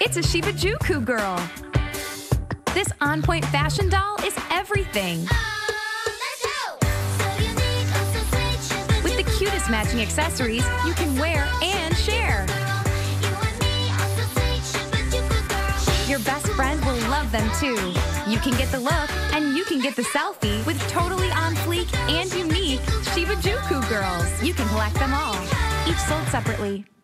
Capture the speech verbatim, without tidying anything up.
It's a Shibajaku girl. This on-point fashion doll is everything. With the cutest matching accessories you can wear and share. Your best friend will love them too. You can get the look and you can get the selfie with totally on fleek and unique Shibajaku girls. You can collect them all, each sold separately.